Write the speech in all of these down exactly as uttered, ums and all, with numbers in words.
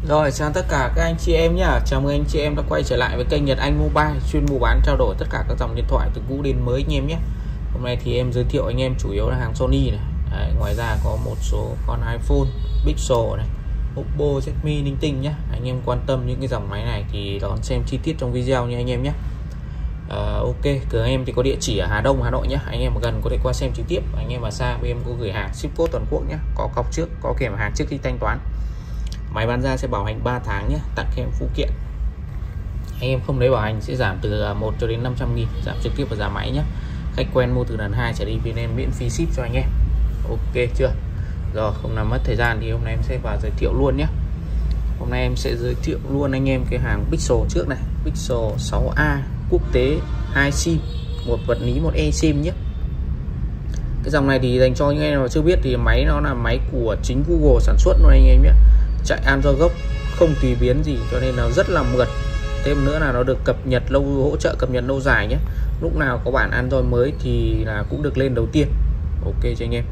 Rồi, chào tất cả các anh chị em nhá. Chào mừng anh chị em đã quay trở lại với kênh Nhật Anh Mobile, chuyên mua bán trao đổi tất cả các dòng điện thoại từ cũ đến mới anh em nhé. Hôm nay thì em giới thiệu anh em chủ yếu là hàng Sony này. Đấy, ngoài ra có một số con iPhone, Pixel này, Oppo, Redmi linh tinh nhé. Anh em quan tâm những cái dòng máy này thì đón xem chi tiết trong video nha anh em nhé. À, ok, cửa em thì có địa chỉ ở Hà Đông, Hà Nội nhé. Anh em ở gần có thể qua xem trực tiếp. Anh em ở xa bên em có gửi hàng ship code toàn quốc nhé. Có cọc trước, có kèm hàng trước khi thanh toán. Máy bán ra sẽ bảo hành ba tháng nhé, tặng kèm phụ kiện. Anh em không lấy bảo hành sẽ giảm từ một cho đến năm trăm nghìn, giảm trực tiếp vào giá máy nhé. Khách quen mua từ lần hai trở đi bên em miễn phí ship cho anh em. Ok chưa? Rồi không làm mất thời gian thì hôm nay em sẽ vào giới thiệu luôn nhé. Hôm nay em sẽ giới thiệu luôn anh em cái hàng Pixel trước này, Pixel sáu A quốc tế hai sim, một vật lý một eSIM nhé. Cái dòng này thì dành cho những em mà chưa biết thì máy nó là máy của chính Google sản xuất luôn anh em nhé. Chạy Android gốc, không tùy biến gì cho nên nó rất là mượt. Thêm nữa là nó được cập nhật lâu, hỗ trợ cập nhật lâu dài nhé. Lúc nào có bản Android mới thì là cũng được lên đầu tiên. Ok cho anh em.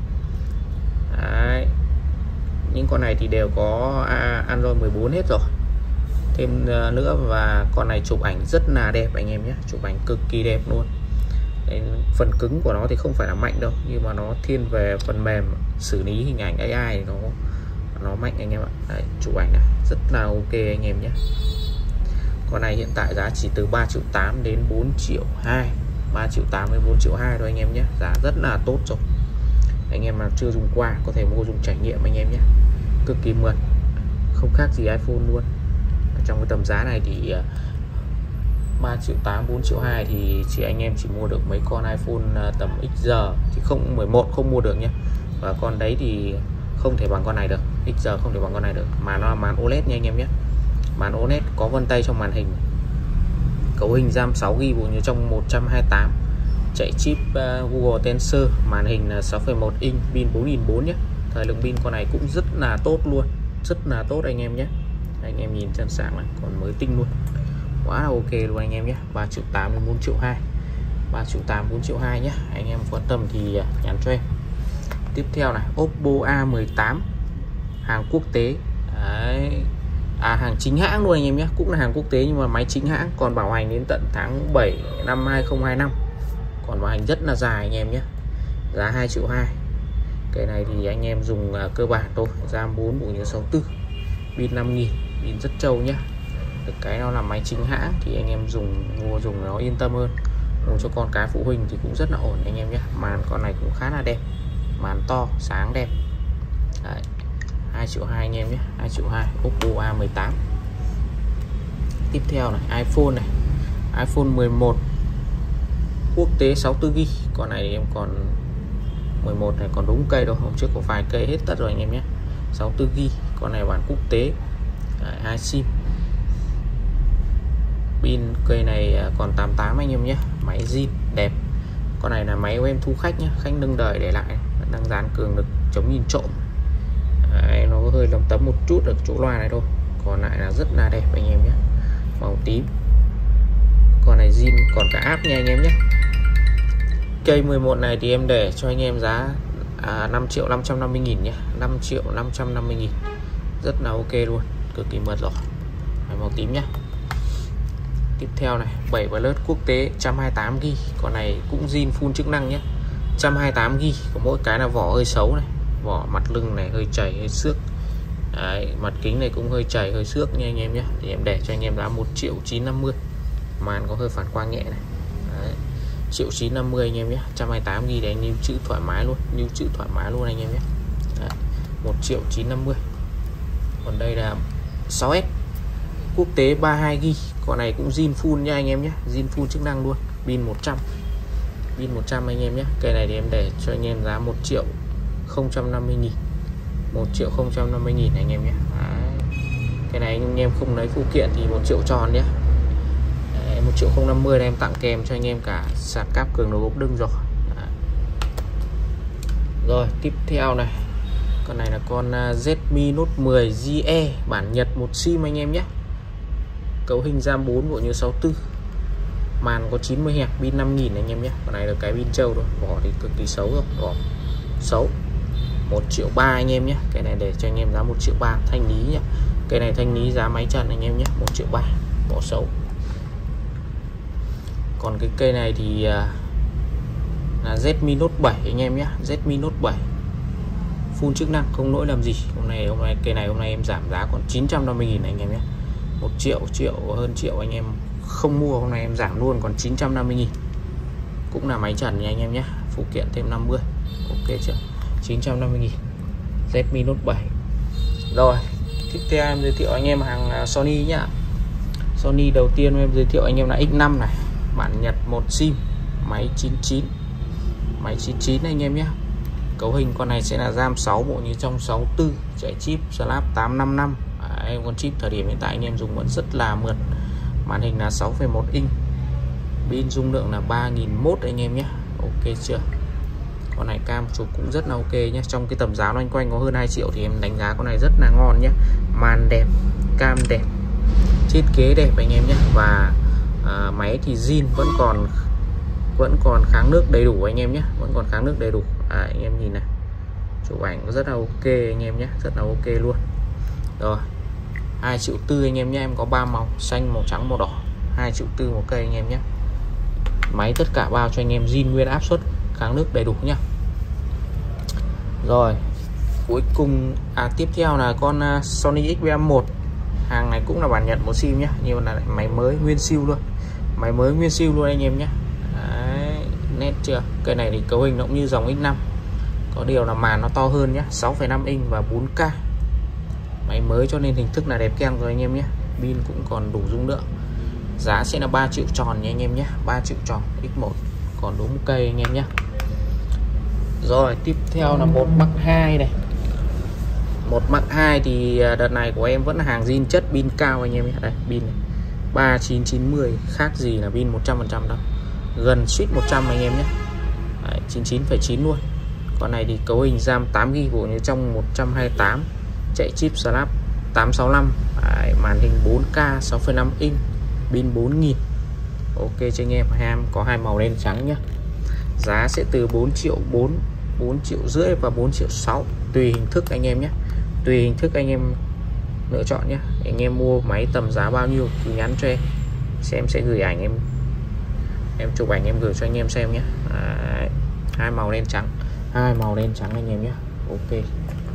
Đấy. Những con này thì đều có Android mười bốn hết rồi. Thêm nữa và con này chụp ảnh rất là đẹp anh em nhé, chụp ảnh cực kỳ đẹp luôn. Đấy, phần cứng của nó thì không phải là mạnh đâu, nhưng mà nó thiên về phần mềm xử lý hình ảnh a i nó nó mạnh anh em ạ. Đấy, chụp ảnh này rất là ok anh em nhé. Con này hiện tại giá chỉ từ ba triệu tám đến bốn triệu hai, ba triệu tám đến bốn triệu hai thôi anh em nhé, giá rất là tốt rồi. Anh em nào chưa dùng qua có thể mua dùng trải nghiệm anh em nhé, cực kỳ mượt, không khác gì iPhone luôn. Ở trong cái tầm giá này thì ba triệu tám, bốn triệu hai thì chỉ anh em chỉ mua được mấy con iPhone tầm X giờ thì không, mười một không mua được nhé. Và con đấy thì không thể bằng con này được, X giờ không thể bằng con này được, mà nó là màn ô led nha anh em nhé. Màn ô led có vân tay trong màn hình, cấu hình RAM sáu gi ga bai như trong một trăm hai mươi tám, chạy chip uh, Google Tensor, màn hình là sáu phẩy một inch, pin bốn nghìn bốn trăm nhé. Thời lượng pin con này cũng rất là tốt luôn, rất là tốt anh em nhé. Anh em nhìn chân sáng này còn mới tinh luôn, quá là ok luôn anh em nhé. ba triệu tám đến bốn triệu hai, ba triệu tám, bốn triệu hai nhé. Anh em quan tâm thì nhắn cho em. Tiếp theo này, Oppo A mười tám, hàng quốc tế. Đấy. À, hàng chính hãng luôn anh em nhé, cũng là hàng quốc tế nhưng mà máy chính hãng, còn bảo hành đến tận tháng bảy năm hai không hai năm, còn bảo hành rất là dài anh em nhé. Giá hai triệu hai. Cái này thì anh em dùng uh, cơ bản thôi, RAM bốn, bộ nhớ sáu mươi tư, pin năm nghìn, pin rất trâu nhé. Được cái nó là máy chính hãng thì anh em dùng mua dùng nó yên tâm hơn. Mua cho con cái phụ huynh thì cũng rất là ổn anh em nhé. Màn con này cũng khá là đẹp, màn to sáng đẹp. Đấy, hai triệu hai anh em nhé, hai triệu hai, Oppo A mười tám. Tiếp theo này, iPhone này, iPhone mười một quốc tế sáu mươi tư gi ga bai. Con này thì em còn mười một này còn đúng cây đâu, hôm trước có vài cây hết tất rồi anh em nhé. sáu mươi tư gi ga bai, con này bản quốc tế. Đấy, hai sim. Pin cây này còn tám mươi tám anh em nhé, máy zin đẹp. Con này là máy của em thu khách nhé, khách nâng đời để lại, đang dán cường lực chống nhìn trộm. Đấy, nó hơi lấm tấm một chút ở chỗ loa này thôi, còn lại là rất là đẹp anh em nhé, màu tím. Con này zin còn cả áp nha anh em nhé. Cây mười một này thì em để cho anh em giá à, năm triệu năm trăm năm mươi nghìn nhé, năm triệu năm trăm năm mươi nghìn, rất là ok luôn, cực kỳ mượt rồi. Đấy, màu tím nhé. Tiếp theo này, bảy Plus quốc tế một trăm hai mươi tám gi ga bai. Con này cũng zin full chức năng nhé, một trăm hai mươi tám gi ga bai. Có mỗi cái là vỏ hơi xấu này, vỏ mặt lưng này hơi chảy hơi xước. Đấy, mặt kính này cũng hơi chảy hơi xước nha anh em nhé. Thì em để cho anh em giá một triệu chín trăm năm mươi. Màn có hơi phản quang nhẹ này. Đấy, một triệu chín trăm năm mươi anh em nhé. một trăm hai mươi tám gi ga bai để anh lưu trữ thoải mái luôn, lưu trữ thoải mái luôn anh em nhé. Đấy, một triệu chín trăm năm mươi. Còn đây là sáu S quốc tế ba mươi hai gi ga bai. Con này cũng zin full nha anh em nhé, zin full chức năng luôn, pin một trăm, pin một trăm anh em nhé. Cây này thì em để cho anh em giá một triệu không trăm năm mươi nghìn, một triệu không trăm năm mươi nghìn anh em nhé. Đấy. Cái này anh em không lấy phụ kiện thì một triệu tròn nhé. Đấy, một triệu không năm mươi này em tặng kèm cho anh em cả sạc cáp cường độ gốc đưng rồi. Đấy. Rồi tiếp theo này, con này là con Redmi Note mười G E bản Nhật, một sim anh em nhé. Cấu hình RAM bốn, bộ nhớ sáu mươi tư, màn có chín mươi héc, pin năm nghìn anh em nhé. Con này là cái pin trâu rồi, vỏ thì cực kỳ xấu rồi, vỏ xấu. Một triệu ba anh em nhé. Cái này để cho anh em giá một triệu ba, thanh lý nhé. Cây này thanh lý giá máy trần anh em nhé, một triệu ba, bỏ xấu. Còn cái cây này thì là Redmi Note bảy anh em nhé, Redmi Note bảy full chức năng, không lỗi làm gì. Hôm nay hôm nay cây này hôm nay em giảm giá còn chín trăm năm mươi nghìn anh em nhé. một triệu, triệu hơn triệu anh em không mua, hôm nay em giảm luôn còn chín trăm năm mươi nghìn. Cũng là máy trần nha anh em nhé, phụ kiện thêm năm mươi. Ok chưa? chín trăm năm mươi nghìn Redmi Note bảy. Rồi, tiếp theo em giới thiệu anh em hàng Sony nhá. Sony đầu tiên em giới thiệu anh em là X năm này, bản Nhật một sim, máy chín chín. Máy chín chín anh em nhé. Cấu hình con này sẽ là RAM sáu, bộ như trong sáu tư, chạy chip Snap tám năm năm. Đấy, con chip thời điểm hiện tại anh em dùng vẫn rất là mượt. Màn hình là sáu phẩy một inch. Pin dung lượng là ba nghìn mốt anh em nhé. Ok chưa? Con này cam chụp cũng rất là ok nhé. Trong cái tầm giá loanh quanh có hơn hai triệu thì em đánh giá con này rất là ngon nhé. Màn đẹp, cam đẹp, thiết kế đẹp anh em nhé. Và à, máy thì zin vẫn còn vẫn còn kháng nước đầy đủ anh em nhé, vẫn còn kháng nước đầy đủ. À, anh em nhìn này, chụp ảnh rất là ok anh em nhé, rất là ok luôn. Rồi, hai triệu tư anh em nhé. Em có ba màu, xanh, màu trắng, màu đỏ. Hai triệu tư một cây anh em nhé. Máy tất cả bao cho anh em zin nguyên, áp suất, kháng nước đầy đủ nhá. Rồi, cuối cùng à tiếp theo là con uh, Sony Xperia một. Hàng này cũng là bản Nhật một sim nhá, nhưng mà là máy mới nguyên siêu luôn. Máy mới nguyên siêu luôn anh em nhé. Đấy, nét chưa? Cây này thì cấu hình nó cũng như dòng X năm. Có điều là màn nó to hơn nhá, sáu phẩy năm inch và bốn K. Máy mới cho nên hình thức là đẹp keng rồi anh em nhé. Pin cũng còn đủ dung lượng. Giá sẽ là ba triệu tròn nha anh em nhé, ba triệu tròn X một. Còn đúng cây anh em nhé. Rồi, tiếp theo là một Mark hai này. Một Mark hai thì đợt này của em vẫn là hàng zin chất, pin cao anh em nhé. Đây, pin này ba chín chín mươi, khác gì là pin một trăm phần trăm đâu. Gần suýt một trăm anh em nhé. Đấy, chín mươi chín phẩy chín luôn. Con này thì cấu hình RAM tám gi-ga-bai bộ như trong một trăm hai mươi tám, chạy chip Snap tám sáu năm. Đấy, màn hình bốn K, sáu phẩy năm inch, pin bốn nghìn. Ok cho anh em, em có hai màu đen trắng nhé. Giá sẽ từ bốn triệu bốn, bốn triệu rưỡi và bốn triệu sáu, tùy hình thức anh em nhé. Tùy hình thức anh em lựa chọn nhé. Anh em mua máy tầm giá bao nhiêu thì nhắn cho em, xem sẽ gửi ảnh em em chụp ảnh em gửi cho anh em xem nhé. Đấy, hai màu đen trắng, hai màu đen trắng anh em nhé. Ok.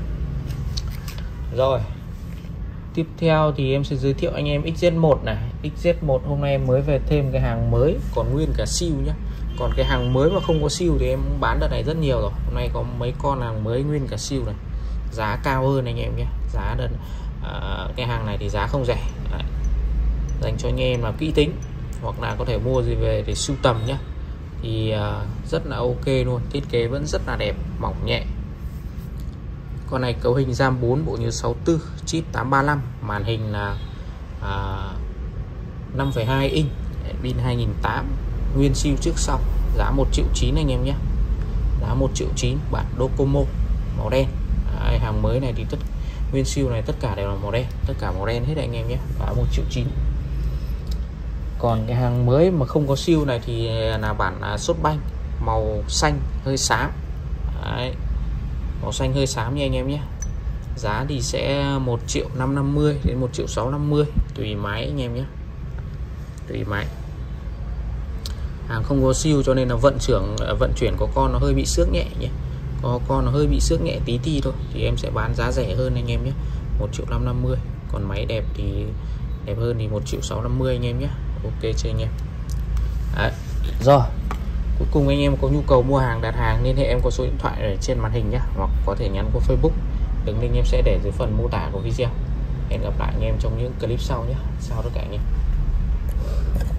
Rồi, tiếp theo thì em sẽ giới thiệu anh em X Z một này. X Z một hôm nay em mới về thêm cái hàng mới, còn nguyên cả siêu nhé. Còn cái hàng mới mà không có siêu thì em bán đợt này rất nhiều rồi. Hôm nay có mấy con hàng mới nguyên cả siêu này, giá cao hơn anh em nhé. Giá đợt à, cái hàng này thì giá không rẻ. Đấy, dành cho anh em là kỹ tính hoặc là có thể mua gì về để sưu tầm nhé. Thì à, rất là ok luôn, thiết kế vẫn rất là đẹp, mỏng nhẹ. Con này cấu hình RAM bốn, bộ nhớ sáu tư, chip tám ba lăm, màn hình là à, năm phẩy hai inch, pin hai nghìn tám trăm, nguyên siêu trước sau. Giá một triệu chín anh em nhé. Giá một triệu chín, bản Docomo, màu đen. Đấy, hàng mới này thì tất nguyên siêu này tất cả đều là màu đen, tất cả màu đen hết anh em nhé. Giá một triệu chín. Còn cái hàng mới mà không có siêu này thì là bản à, sốt banh, màu xanh hơi xám. Đấy, màu xanh hơi xám nha anh em nhé. Giá thì sẽ một triệu năm trăm năm mươi đến một triệu sáu trăm năm mươi, tùy máy anh em nhé, tùy máy. Hàng không có siêu cho nên là vận chuyển vận chuyển có con nó hơi bị xước nhẹ nhé, có con nó hơi bị xước nhẹ tí tí thôi thì em sẽ bán giá rẻ hơn anh em nhé, một triệu năm trăm năm mươi. Còn máy đẹp thì đẹp hơn thì một triệu sáu trăm năm mươi anh em nhé. Ok chưa anh em? Đấy. Rồi, cuối cùng anh em có nhu cầu mua hàng, đặt hàng liên hệ em có số điện thoại ở trên màn hình nhé, hoặc có thể nhắn qua Facebook. Đường link em sẽ để dưới phần mô tả của video. Hẹn gặp lại anh em trong những clip sau nhé. Chào tất cả anh em.